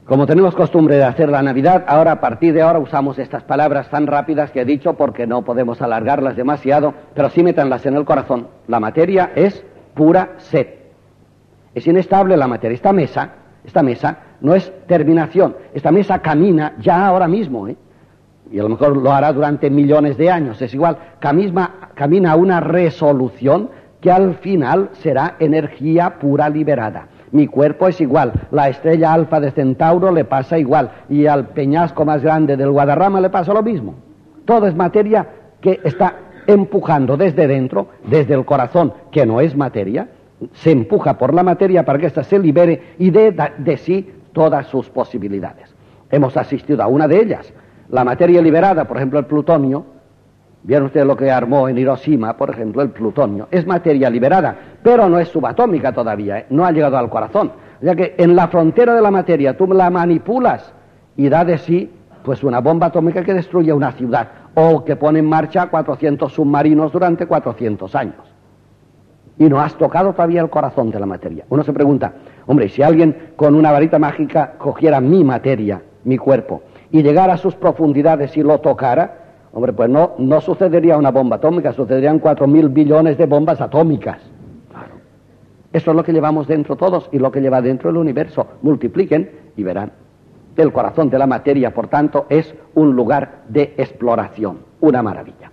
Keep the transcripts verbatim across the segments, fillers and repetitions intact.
Como tenemos costumbre de hacer la Navidad, ahora a partir de ahora usamos estas palabras tan rápidas que he dicho porque no podemos alargarlas demasiado, pero sí métanlas en el corazón. La materia es pura sed. Es inestable la materia. Esta mesa, esta mesa no es terminación. Esta mesa camina ya ahora mismo, ¿eh? Y a lo mejor lo hará durante millones de años. Es igual, camina, camina a una resolución que al final será energía pura liberada. Mi cuerpo es igual, la estrella alfa de Centauro le pasa igual, y al peñasco más grande del Guadarrama le pasa lo mismo. Todo es materia que está empujando desde dentro, desde el corazón, que no es materia, se empuja por la materia para que ésta se libere y dé de, de sí todas sus posibilidades. Hemos asistido a una de ellas, la materia liberada, por ejemplo el plutonio. Vieron ustedes lo que armó en Hiroshima, por ejemplo, el plutonio. Es materia liberada, pero no es subatómica todavía, ¿eh? No ha llegado al corazón. O sea que en la frontera de la materia tú la manipulas y da de sí pues una bomba atómica que destruye una ciudad o que pone en marcha cuatrocientos submarinos durante cuatrocientos años. Y no has tocado todavía el corazón de la materia. Uno se pregunta, hombre, si alguien con una varita mágica cogiera mi materia, mi cuerpo, y llegara a sus profundidades y lo tocara, hombre, pues no, no sucedería una bomba atómica, sucederían cuatro mil billones de bombas atómicas. Claro. Eso es lo que llevamos dentro todos y lo que lleva dentro el universo. Multipliquen y verán. El corazón de la materia, por tanto, es un lugar de exploración, una maravilla.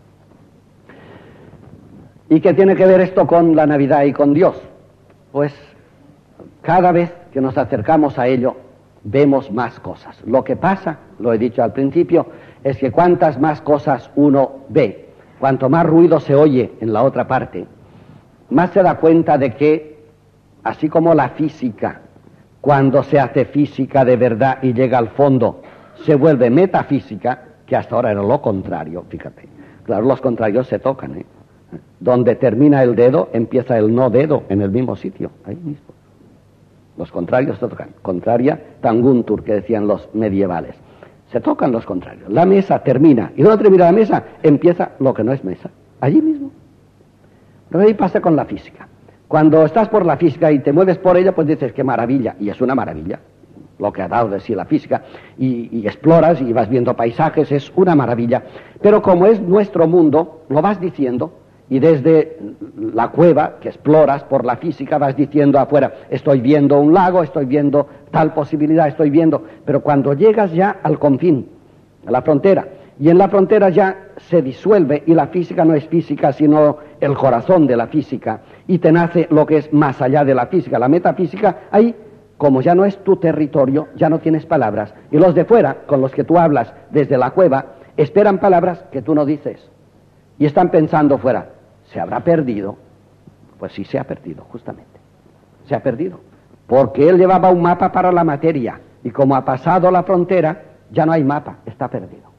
¿Y qué tiene que ver esto con la Navidad y con Dios? Pues cada vez que nos acercamos a ello, vemos más cosas. Lo que pasa, lo he dicho al principio, es que cuantas más cosas uno ve, cuanto más ruido se oye en la otra parte, más se da cuenta de que, así como la física, cuando se hace física de verdad y llega al fondo, se vuelve metafísica, que hasta ahora era lo contrario, fíjate. Claro, los contrarios se tocan, ¿eh? Donde termina el dedo, empieza el no dedo en el mismo sitio, ahí mismo. Los contrarios se tocan. Contraria tanguntur, que decían los medievales. Se tocan los contrarios. La mesa termina. Y donde termina la mesa, empieza lo que no es mesa. Allí mismo. Pero ahí pasa con la física. Cuando estás por la física y te mueves por ella, pues dices, qué maravilla. Y es una maravilla lo que ha dado de sí la física. Y, y exploras y vas viendo paisajes, es una maravilla. Pero como es nuestro mundo, lo vas diciendo. Y desde la cueva que exploras por la física vas diciendo afuera, estoy viendo un lago, estoy viendo tal posibilidad, estoy viendo... Pero cuando llegas ya al confín, a la frontera, y en la frontera ya se disuelve, y la física no es física, sino el corazón de la física, y te nace lo que es más allá de la física, la metafísica, ahí, como ya no es tu territorio, ya no tienes palabras. Y los de fuera, con los que tú hablas desde la cueva, esperan palabras que tú no dices. Y están pensando fuera, ¿se habrá perdido? Pues sí, se ha perdido, justamente. Se ha perdido. Porque él llevaba un mapa para la materia. Y como ha pasado la frontera, ya no hay mapa, está perdido.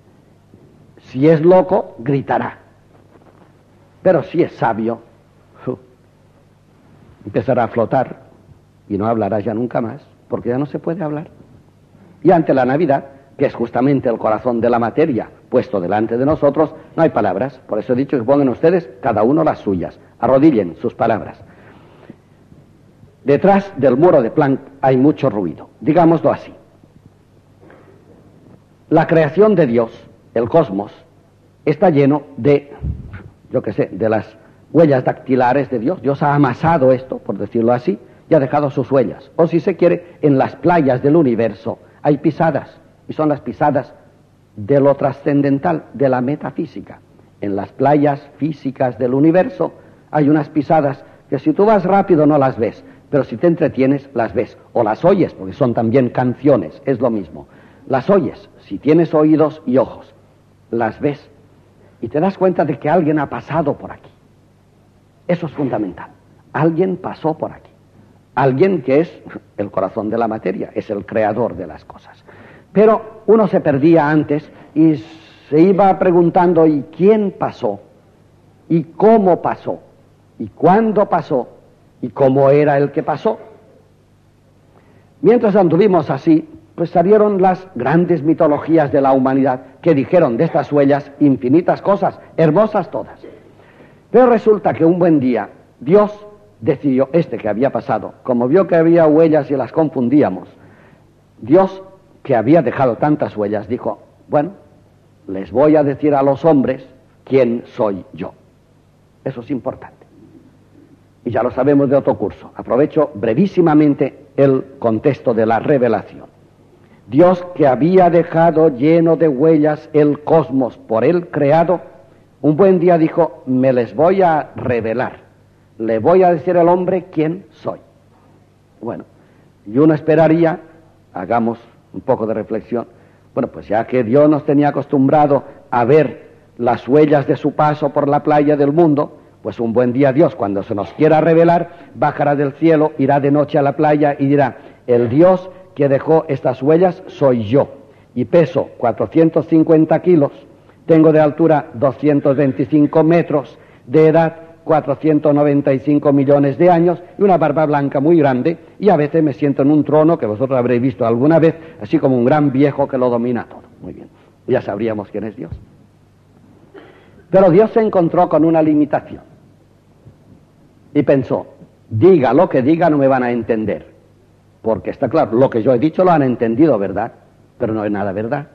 Si es loco, gritará. Pero si es sabio, uh, empezará a flotar y no hablará ya nunca más, porque ya no se puede hablar. Y ante la Navidad, que es justamente el corazón de la materia puesto delante de nosotros, no hay palabras. Por eso he dicho que pongan ustedes cada uno las suyas, arrodillen sus palabras. Detrás del muro de Planck hay mucho ruido, digámoslo así. La creación de Dios, el cosmos, está lleno de, yo qué sé, de las huellas dactilares de Dios. Dios ha amasado esto, por decirlo así, y ha dejado sus huellas. O si se quiere, en las playas del universo hay pisadas, y son las pisadas de lo trascendental, de la metafísica. En las playas físicas del universo hay unas pisadas que si tú vas rápido no las ves, pero si te entretienes las ves, o las oyes, porque son también canciones, es lo mismo. Las oyes, si tienes oídos y ojos, las ves, y te das cuenta de que alguien ha pasado por aquí. Eso es fundamental. Alguien pasó por aquí. Alguien que es el corazón de la materia, es el creador de las cosas. Pero uno se perdía antes y se iba preguntando, ¿y quién pasó? ¿Y cómo pasó? ¿Y cuándo pasó? ¿Y cómo era el que pasó? Mientras anduvimos así, pues salieron las grandes mitologías de la humanidad que dijeron de estas huellas infinitas cosas, hermosas todas. Pero resulta que un buen día Dios decidió, este que había pasado, como vio que había huellas y las confundíamos, Dios, que había dejado tantas huellas, dijo, bueno, les voy a decir a los hombres quién soy yo. Eso es importante. Y ya lo sabemos de otro curso. Aprovecho brevísimamente el contexto de la revelación. Dios, que había dejado lleno de huellas el cosmos por él creado, un buen día dijo, me les voy a revelar, le voy a decir al hombre quién soy. Bueno, y uno esperaría, hagamos un poco de reflexión, bueno, pues ya que Dios nos tenía acostumbrado a ver las huellas de su paso por la playa del mundo, pues un buen día Dios, cuando se nos quiera revelar, bajará del cielo, irá de noche a la playa y dirá, el Dios que dejó estas huellas soy yo, y peso cuatrocientos cincuenta kilos, tengo de altura doscientos veinticinco metros, de edad cuatrocientos noventa y cinco millones de años, y una barba blanca muy grande, y a veces me siento en un trono que vosotros habréis visto alguna vez, así como un gran viejo que lo domina todo. Muy bien, ya sabríamos quién es Dios. Pero Dios se encontró con una limitación, y pensó, diga lo que diga, no me van a entender. Porque está claro, lo que yo he dicho lo han entendido, ¿verdad? Pero no es nada verdad.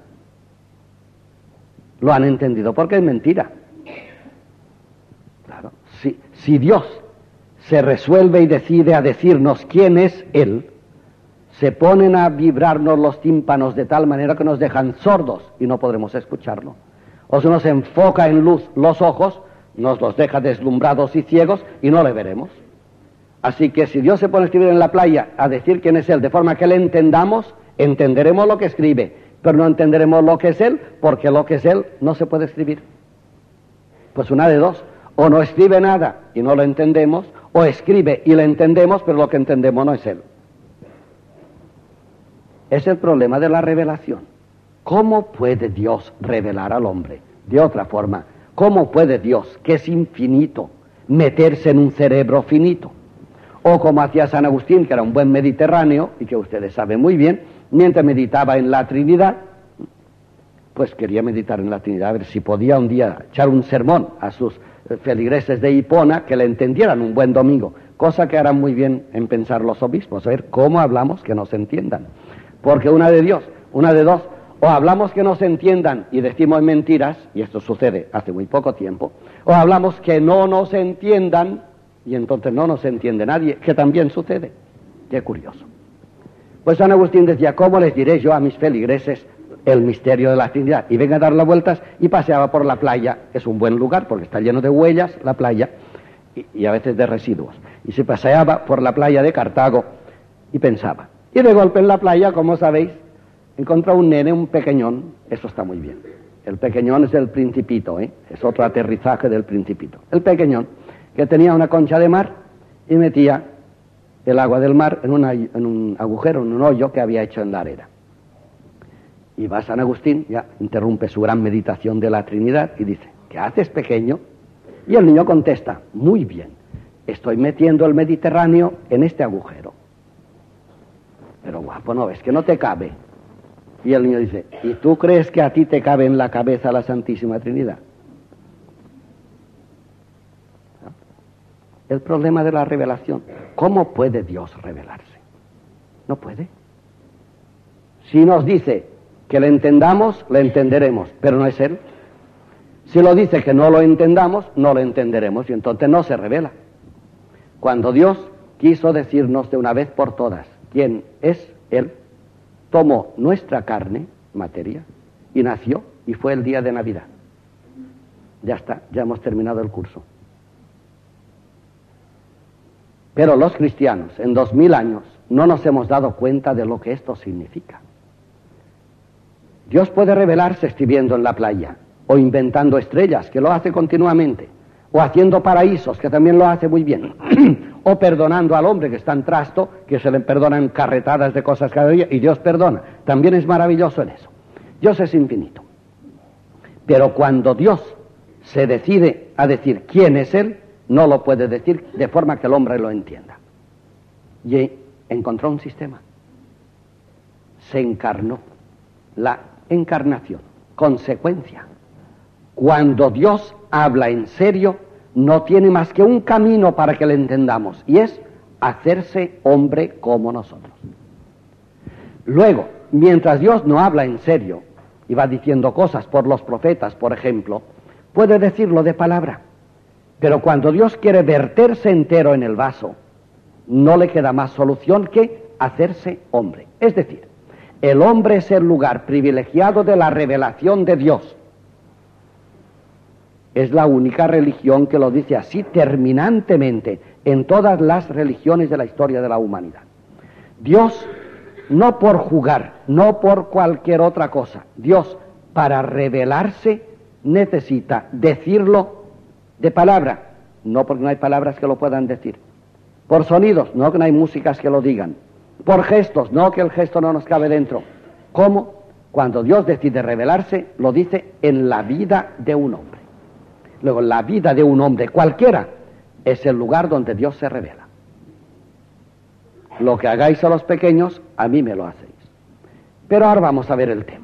Lo han entendido porque es mentira. Claro, si, si Dios se resuelve y decide a decirnos quién es Él, se ponen a vibrarnos los tímpanos de tal manera que nos dejan sordos y no podremos escucharlo. O se nos enfoca en luz los ojos, nos los deja deslumbrados y ciegos y no le veremos. Así que si Dios se pone a escribir en la playa a decir quién es Él, de forma que le entendamos, entenderemos lo que escribe, pero no entenderemos lo que es Él, porque lo que es Él no se puede escribir. Pues una de dos, o no escribe nada y no lo entendemos, o escribe y lo entendemos, pero lo que entendemos no es Él. Es el problema de la revelación. ¿Cómo puede Dios revelar al hombre? De otra forma, ¿cómo puede Dios, que es infinito, meterse en un cerebro finito? O como hacía San Agustín, que era un buen mediterráneo, y que ustedes saben muy bien, mientras meditaba en la Trinidad, pues quería meditar en la Trinidad, a ver si podía un día echar un sermón a sus feligreses de Hipona, que le entendieran un buen domingo, cosa que harán muy bien en pensar los obispos, a ver cómo hablamos que nos entiendan. Porque una de Dios, una de dos, o hablamos que nos entiendan y decimos mentiras, y esto sucede hace muy poco tiempo, o hablamos que no nos entiendan, y entonces no nos entiende nadie, que también sucede. Qué curioso. Pues San Agustín decía, ¿cómo les diré yo a mis feligreses el misterio de la Trinidad? Y venga a dar las vueltas y paseaba por la playa, es un buen lugar porque está lleno de huellas, la playa, y, y a veces de residuos. Y se paseaba por la playa de Cartago y pensaba. Y de golpe en la playa, como sabéis, encontró un nene, un pequeñón, eso está muy bien. El pequeñón es el Principito, ¿eh? Es otro aterrizaje del Principito. El pequeñón, que tenía una concha de mar y metía el agua del mar en, una, en un agujero, en un hoyo que había hecho en la arena. Y va San Agustín, ya interrumpe su gran meditación de la Trinidad y dice, ¿qué haces, pequeño? Y el niño contesta, muy bien, estoy metiendo el Mediterráneo en este agujero. Pero guapo, ¿no ves que no te cabe? Y el niño dice, ¿y tú crees que a ti te cabe en la cabeza la Santísima Trinidad? El problema de la revelación. ¿Cómo puede Dios revelarse? No puede. Si nos dice que le entendamos, le entenderemos, pero no es Él. Si lo dice que no lo entendamos, no lo entenderemos y entonces no se revela. Cuando Dios quiso decirnos de una vez por todas quién es Él, tomó nuestra carne, materia, y nació, y fue el día de Navidad. Ya está, ya hemos terminado el curso. Pero los cristianos, en dos mil años, no nos hemos dado cuenta de lo que esto significa. Dios puede revelarse escribiendo en la playa, o inventando estrellas, que lo hace continuamente, o haciendo paraísos, que también lo hace muy bien, o perdonando al hombre que está en trasto, que se le perdonan carretadas de cosas cada día, y Dios perdona. También es maravilloso en eso. Dios es infinito. Pero cuando Dios se decide a decir quién es Él, no lo puede decir de forma que el hombre lo entienda. Y encontró un sistema. Se encarnó. La encarnación. Consecuencia. Cuando Dios habla en serio, no tiene más que un camino para que le entendamos, y es hacerse hombre como nosotros. Luego, mientras Dios no habla en serio y va diciendo cosas por los profetas, por ejemplo, puede decirlo de palabra. Pero cuando Dios quiere verterse entero en el vaso, no le queda más solución que hacerse hombre. Es decir, el hombre es el lugar privilegiado de la revelación de Dios. Es la única religión que lo dice así terminantemente en todas las religiones de la historia de la humanidad. Dios, no por jugar, no por cualquier otra cosa, Dios, para revelarse, necesita decirlo de palabra, no porque no hay palabras que lo puedan decir, por sonidos, no que no hay músicas que lo digan, por gestos, no que el gesto no nos cabe dentro. ¿Cómo? Cuando Dios decide revelarse, lo dice en la vida de un hombre. Luego, la vida de un hombre cualquiera es el lugar donde Dios se revela. Lo que hagáis a los pequeños, a mí me lo hacéis. Pero ahora vamos a ver el tema.